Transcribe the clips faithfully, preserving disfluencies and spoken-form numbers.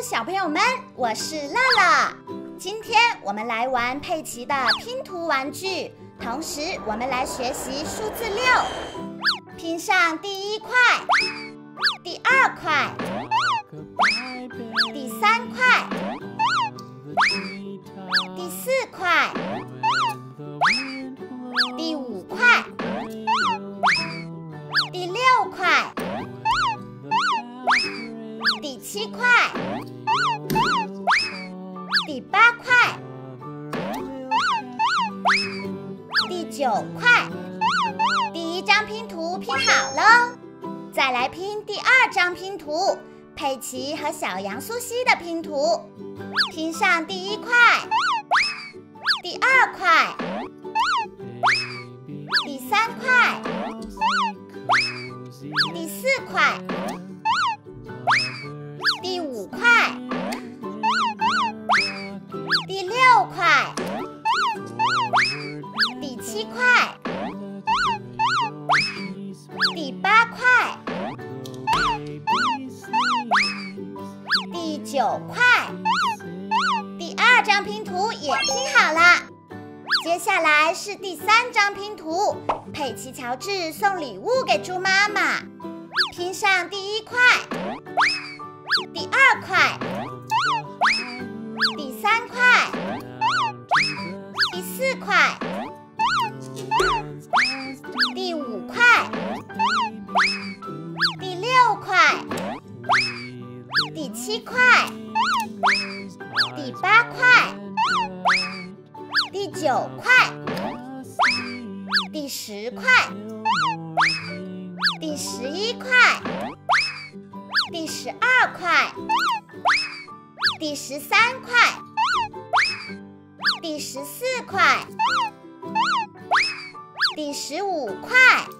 小朋友们，我是乐乐。今天我们来玩佩奇的拼图玩具，同时我们来学习数字六。拼上第一块，第二块，第三块，第四块，第五块，第六块，第七块，第八块，第九块。第一张拼图拼好了，再来拼第二张拼图，佩奇和小羊苏西的拼图。拼上第一块，第二块，第三块，第四块，第五块，第六块，第七块，第八块，第九块。第二张拼图也拼好了，接下来是第三张拼图，佩奇乔治送礼物给猪妈妈。拼上第一块，第二块，第三块，第四块，第五块，第六块，第七块，第八块，第九块，第十块，第十一块，第十二块，第十三块，第十四块，第十五块，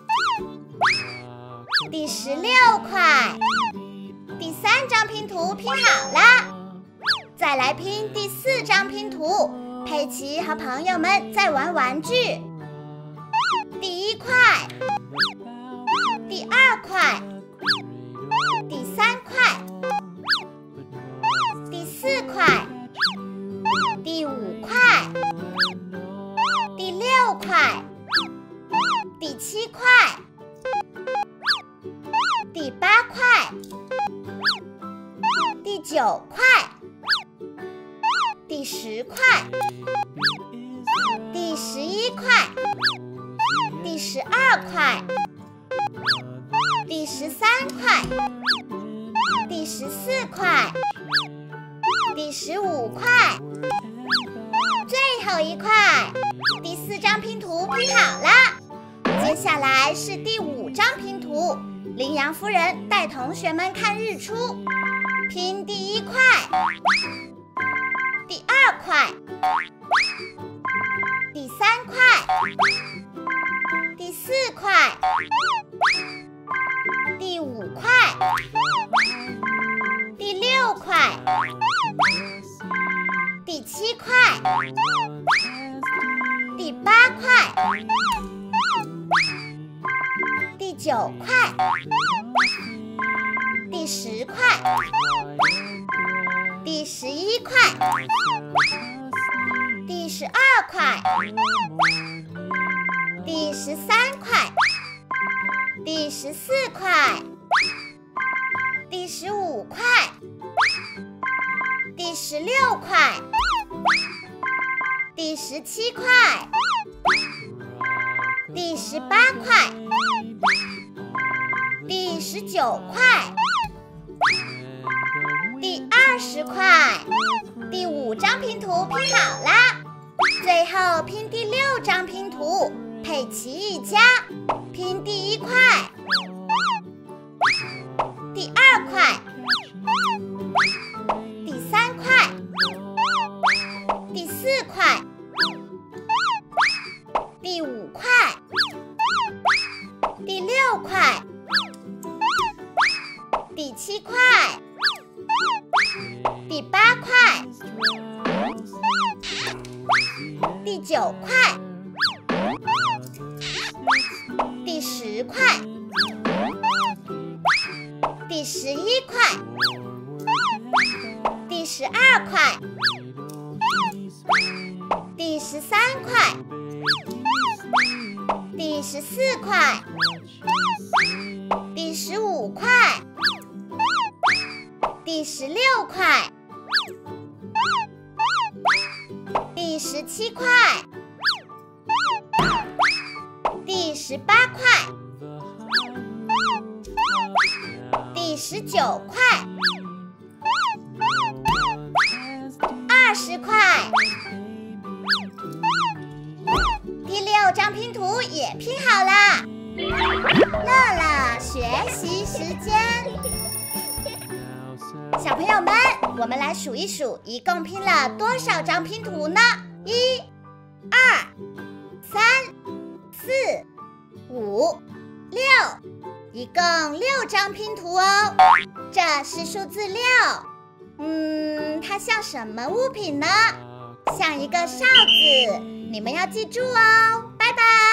第十六块。第三张拼图拼好了，再来拼第四张拼图。佩奇和朋友们在玩玩具。第一块，第二块，第三块，第四块，第五块，第六块，第七块，第八块，第九块，第十块，第十一块，第十二块，第十三块，第十四块，第十五块，最后一块。第四张拼图拼好了，接下来是第五张拼图。羚羊夫人带同学们看日出。拼第一块，第二块，第三块，第四块，第五块，第六块，第七块，第八块，第九块，第十块，第十一块，第十二块，第十三块，第十四块，第十五块，第十六块，第十七块，第十八块，第十九块，第二十块。第五张拼图拼好啦，最后拼第六张拼图，佩奇一家。拼第一块，第二块，第三块，第四块，第五块，第六块，第七块，第八块，第九块，第十块，第十一块， 十二块，第十三块，第十四块，第十五块，第十六块，第十七块，第十八块，第十九块，二十块。第六张拼图也拼好了，乐乐学习时间。小朋友们，我们来数一数，一共拼了多少张拼图呢？一、二、三、四、五、六，一共六张拼图哦。这是数字六，嗯，它像什么物品呢？像一个哨子，你们要记住哦。拜拜。